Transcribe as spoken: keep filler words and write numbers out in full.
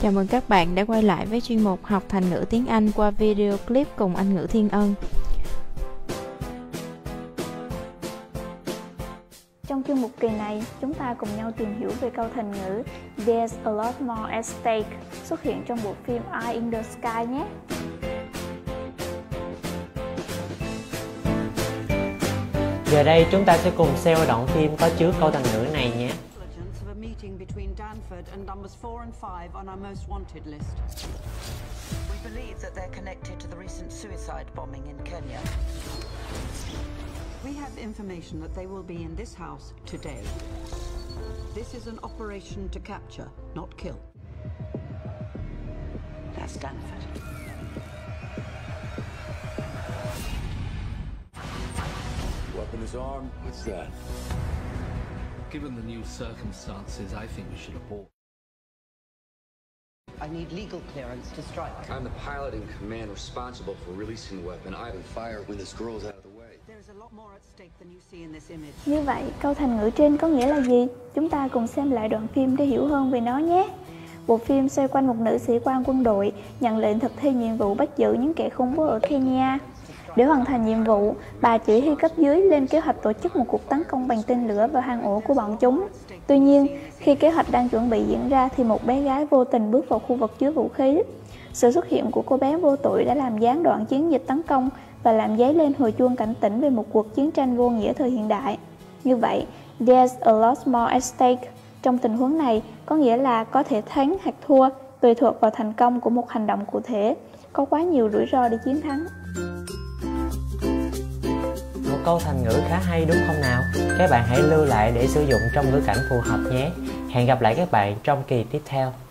Chào mừng các bạn đã quay lại với chuyên mục học thành ngữ tiếng Anh qua video clip cùng Anh Ngữ Thiên Ân. Trong chuyên mục kỳ này, chúng ta cùng nhau tìm hiểu về câu thành ngữ There's a lot more at stake xuất hiện trong bộ phim Eye in the Sky nhé. Giờ đây chúng ta sẽ cùng xem đoạn phim có chứa câu thành ngữ này nhé. Danford and numbers four and five on our most wanted list. We believe that they're connected to the recent suicide bombing in Kenya. We have information that they will be in this house today. This is an operation to capture, not kill. That's Danford. Weapon is armed. What's that? Given the new circumstances, I think we should abort. I need legal clearance to strike. I'm the pilot in command responsible for releasing the weapon. I will fire when this girl's out of the way. There's a lot more at stake than you see in this image. Như vậy, câu thành ngữ trên có nghĩa là gì? Chúng ta cùng xem lại đoạn phim để hiểu hơn về nó nhé. Bộ phim xoay quanh một nữ sĩ quan quân đội nhận lệnh thực thi nhiệm vụ bắt giữ những kẻ khủng bố ở Kenya. Để hoàn thành nhiệm vụ, bà chỉ huy cấp dưới lên kế hoạch tổ chức một cuộc tấn công bằng tên lửa vào hang ổ của bọn chúng. Tuy nhiên, khi kế hoạch đang chuẩn bị diễn ra thì một bé gái vô tình bước vào khu vực chứa vũ khí. Sự xuất hiện của cô bé vô tội đã làm gián đoạn chiến dịch tấn công và làm dấy lên hồi chuông cảnh tỉnh về một cuộc chiến tranh vô nghĩa thời hiện đại. Như vậy, there's a lot more at stake trong tình huống này có nghĩa là có thể thắng hoặc thua tùy thuộc vào thành công của một hành động cụ thể. Có quá nhiều rủi ro để chiến thắng. Một câu thành ngữ khá hay đúng không nào? Các bạn hãy lưu lại để sử dụng trong ngữ cảnh phù hợp nhé. Hẹn gặp lại các bạn trong kỳ tiếp theo.